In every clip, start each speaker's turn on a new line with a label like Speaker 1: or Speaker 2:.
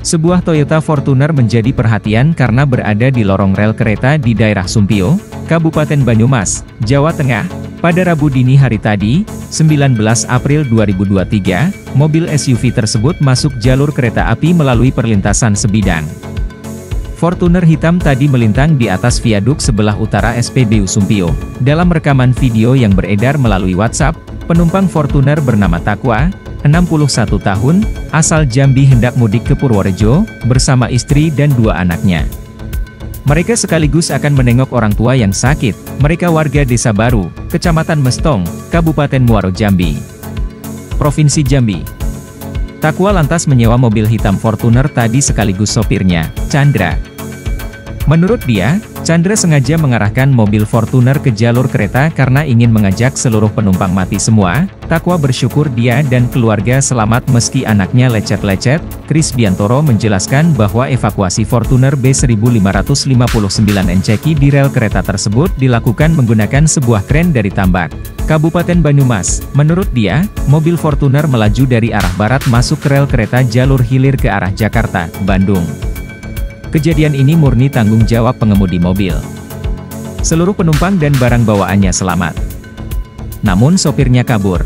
Speaker 1: Sebuah Toyota Fortuner menjadi perhatian karena berada di lorong rel kereta di daerah Sumpio, Kabupaten Banyumas, Jawa Tengah. Pada Rabu dini hari tadi, 19 April 2023, mobil SUV tersebut masuk jalur kereta api melalui perlintasan sebidang. Fortuner hitam tadi melintang di atas viaduk sebelah utara SPBU Sumpio. Dalam rekaman video yang beredar melalui WhatsApp, penumpang Fortuner bernama Takwa, 61 tahun, asal Jambi hendak mudik ke Purworejo, bersama istri dan 2 anaknya. Mereka sekaligus akan menengok orang tua yang sakit. Mereka warga Desa Baru, Kecamatan Mestong, Kabupaten Muaro Jambi, Provinsi Jambi. Takwa lantas menyewa mobil hitam Fortuner tadi sekaligus sopirnya, Chandra. Menurut dia, Chandra sengaja mengarahkan mobil Fortuner ke jalur kereta karena ingin mengajak seluruh penumpang mati semua. Takwa bersyukur dia dan keluarga selamat meski anaknya lecet-lecet. Kris Biantoro menjelaskan bahwa evakuasi Fortuner B1559 NCK di rel kereta tersebut dilakukan menggunakan sebuah kren dari Tambak, Kabupaten Banyumas. Menurut dia, mobil Fortuner melaju dari arah barat masuk ke rel kereta jalur hilir ke arah Jakarta, Bandung. Kejadian ini murni tanggung jawab pengemudi mobil. Seluruh penumpang dan barang bawaannya selamat. Namun sopirnya kabur.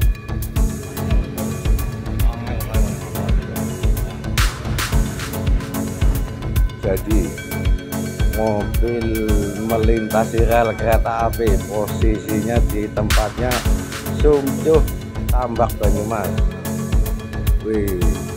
Speaker 2: Jadi, mobil melintasi rel kereta api, posisinya di tempatnya Sumpio, Tambak, Banyumas. Wih.